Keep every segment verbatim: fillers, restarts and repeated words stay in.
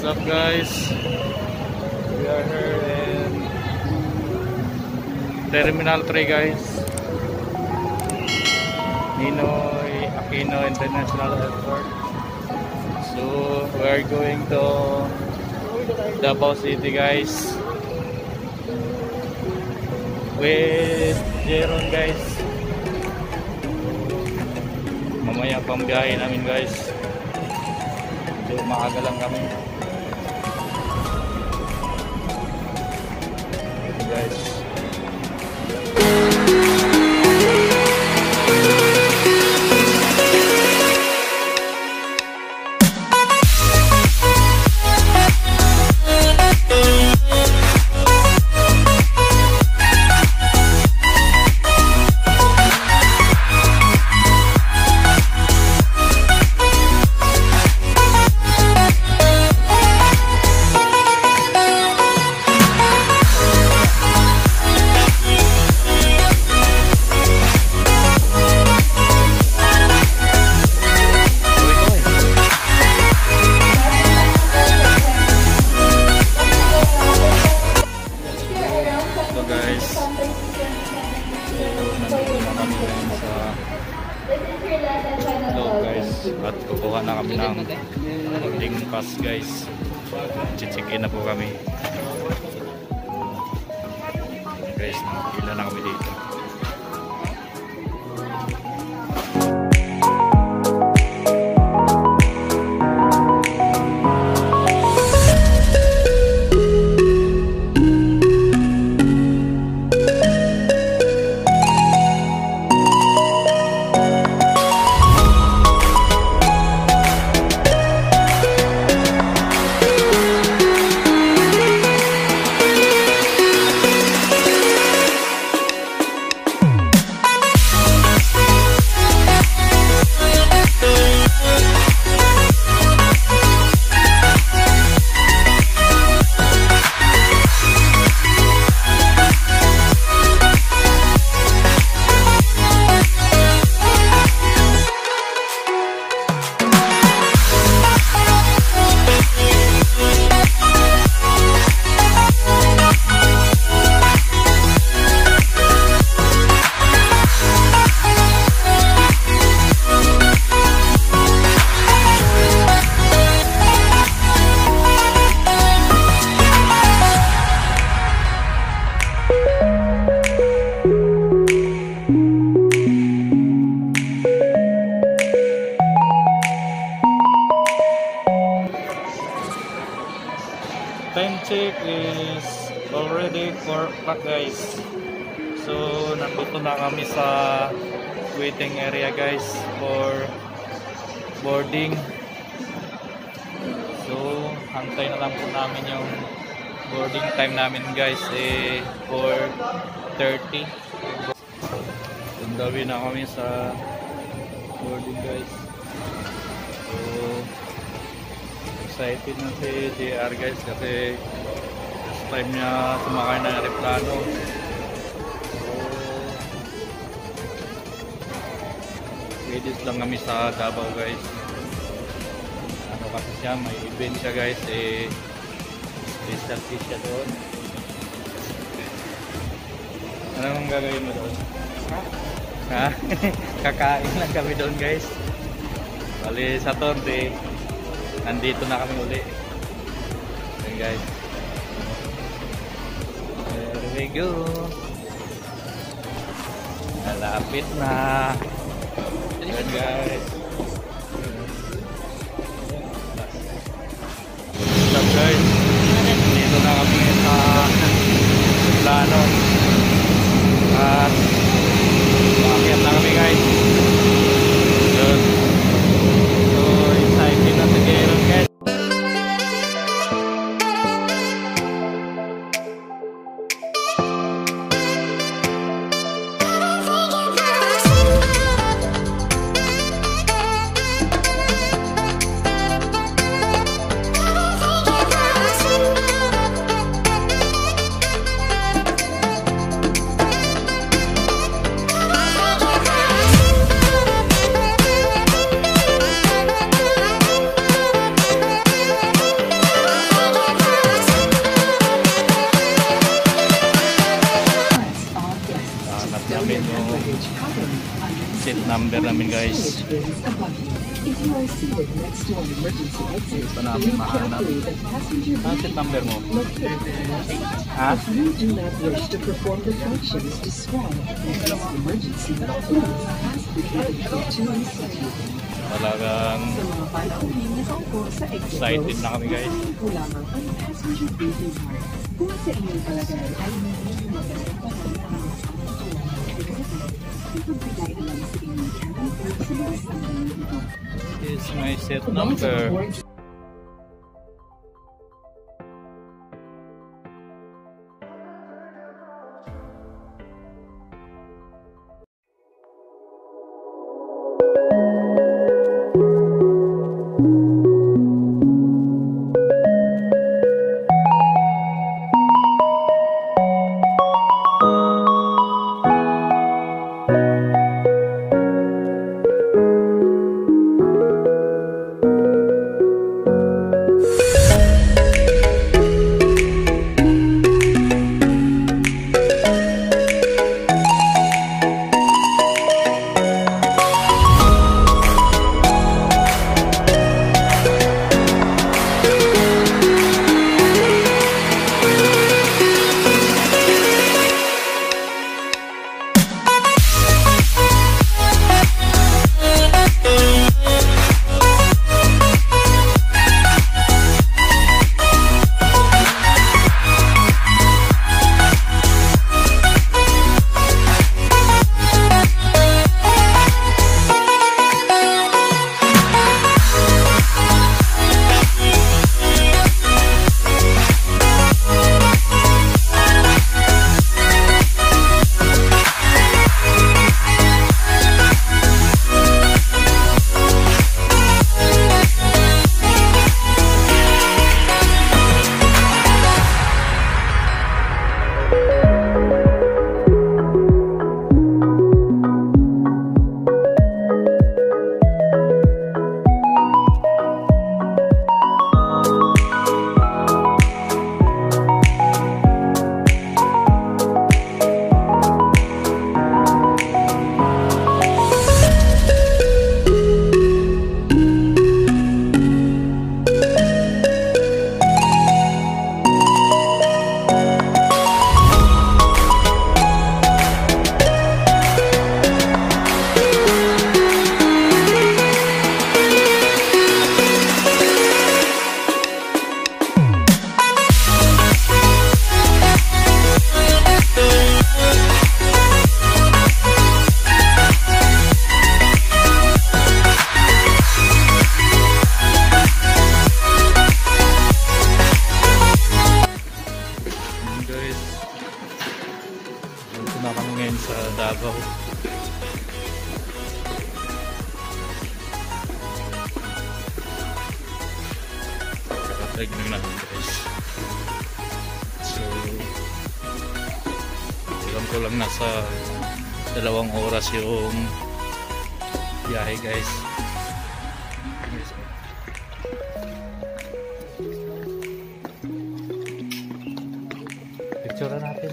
up guys? We are here in Terminal three guys, Ninoy Aquino International Airport. So we are going to Davao City guys with Jeron guys. Mamaya pang biyahe namin guys. Medyo maaga lang kami guys. At kukuha na kami ng boarding pass guys. Chichikin na po kami guys, nakapila na kami dito. Time check is already four o'clock guys. So nandito na kami sa waiting area guys for boarding. So hantay na lang po namin yung boarding time namin guys, eh four thirty. Tundawi na kami sa boarding guys. So excited na si J R guys kasi first time niya sumakay ng aeroplano. So ready lang kami sa Davao guys. Ano kasi siya, may event siya guys, eh special fish siya doon. Anong gagawin mo doon? Ha? Ha? Kakain lang kami doon guys. Bali sa Torre nandito na kami uli. Ayan guys. There we go. Malapit na. Ayan guys. What's up guys? Dito na kami sa plano. At makakit na kami guys. Yun. So excited na sa Jeron guys. number namin guys. If you are seated next to an emergency exit, Ito namin mahanap. Ano seat number mo? Ha? if you do not wish to perform the functions described in this emergency, please ask the cabin crew to assist you. Talagang Sa mga panauhin na kaupo sa exit excited rows, na kami guys. isipin ko lamang ang passenger briefing card. Kung sa inyong palagay ay hindi magandang panahon ang ipagbigay alam sa inyong cabin crew sa mga sandali ito. This is my seat number. Sa Davao. Kakatag na natin guys. So, alam ko lang nasa dalawang oras yung biyahe guys. Picture natin.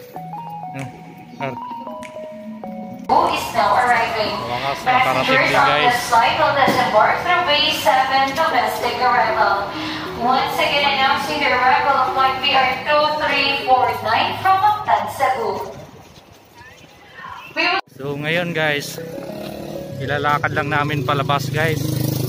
Art. Who is now arriving? Wakas, nakarating Passengers din on guys. this flight will disembark through bay seven domestic arrival. Once again announcing the arrival of flight B R two three four nine from Mactan, Cebu. We will So ngayon guys, ilalakad lang namin palabas guys.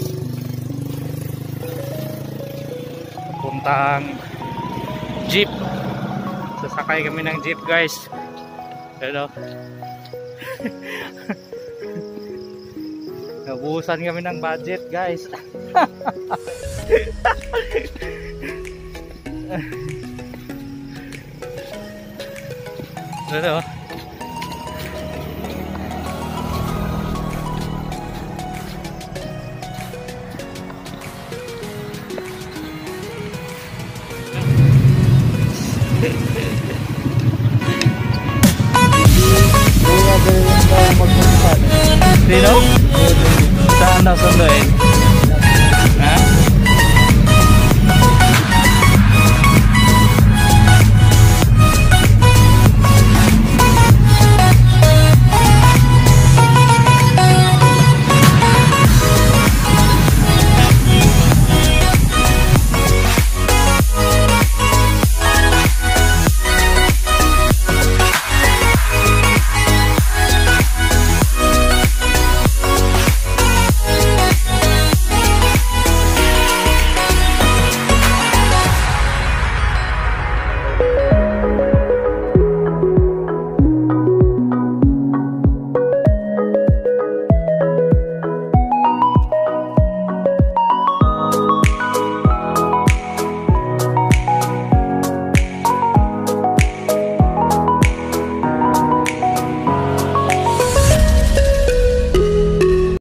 Puntang jeep. Sasakay kami ng jeep guys. Hello. Nabuhusan kami ng budget guys. Hello. Sino? Saan na sunduin?